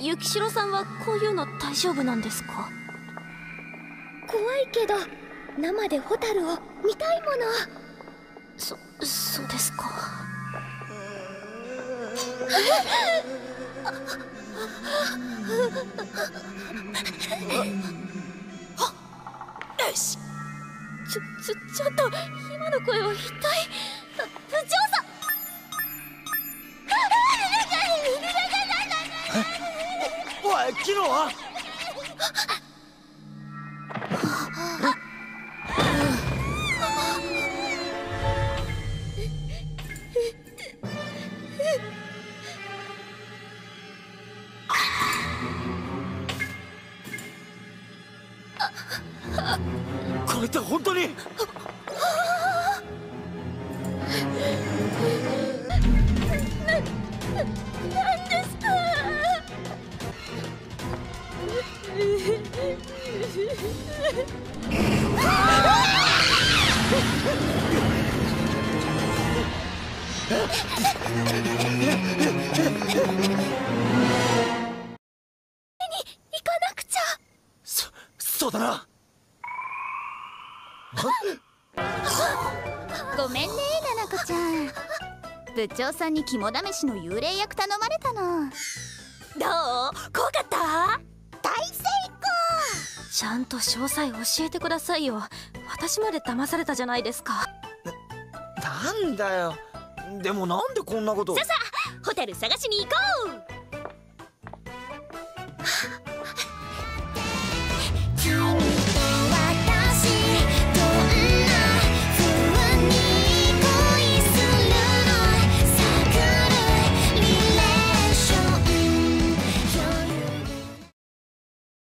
雪代さんはこういうの大丈夫なんですか？ 怖いけど生でホタルを見たいもの。 そうですか。よし。ちょっと今の声は一体部長さん。 おい、キノは？これって本当に？ なんですか？ 行かなくちゃ。 そうだな。 ごめんね、ななこちゃん。部長さんに肝試しの幽霊役頼まれたの。 どう？怖かった？ 大成ちゃんと詳細教えてくださいよ。私まで騙されたじゃないですか。 なんだよ。でもなんでこんなこと。 さあホテル探しに行こう。